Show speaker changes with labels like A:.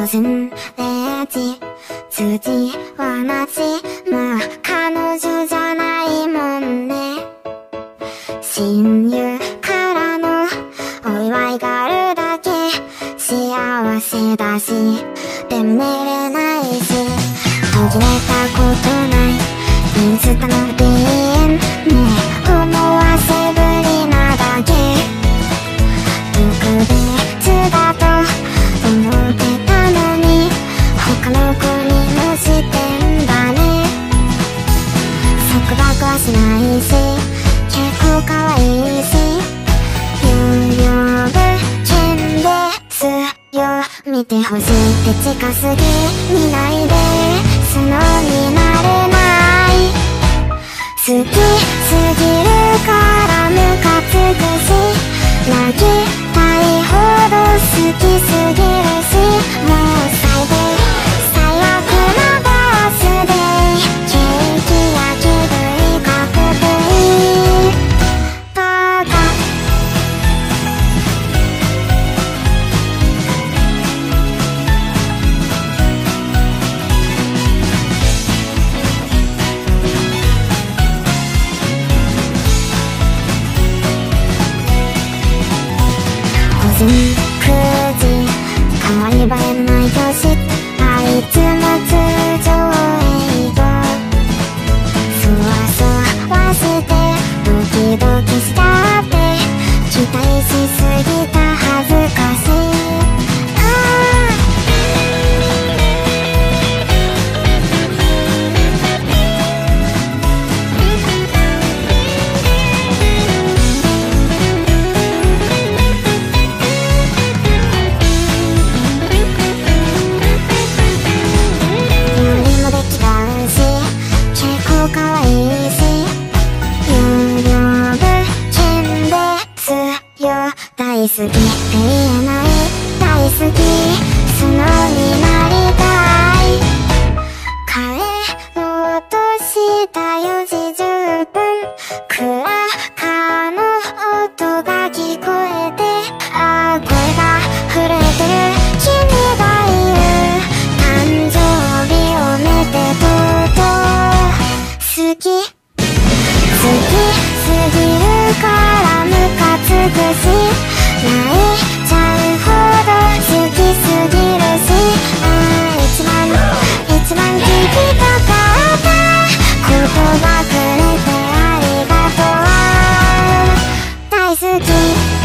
A: 然0時辻はなし、まあ彼女じゃないもんね。親友からのお祝いがあるだけ幸せだし、でも寝れないし、途切れたことないインスタの DM ねえ思わせぶりなだけ、特別だと思ってたのに他の子にもしてんだね。束縛はしないし結構可愛いし、有料物件ですよ。見てほしいって近すぎ見ないで素直になれない。好きすぎるからムカつくし、投げたいほど好きすぎるし、もう最低最悪なバースデーケーキ焼き食い確定バカ。9時変わり映えない教室、あいつも通常営業、そわそわしてドキドキしちゃって、期待しすぎた恥ずかしい。大好きって言えない大好き素直になりたい。帰ろうとした4時10分クラッカーの音が聞こえて、ああ声が震えてる君がいる、誕生日おめでとうと好き好きすぎるからムカつくし、泣いちゃうほど好きすぎるし、一番聞きたかった言葉くれてありがとう大好き。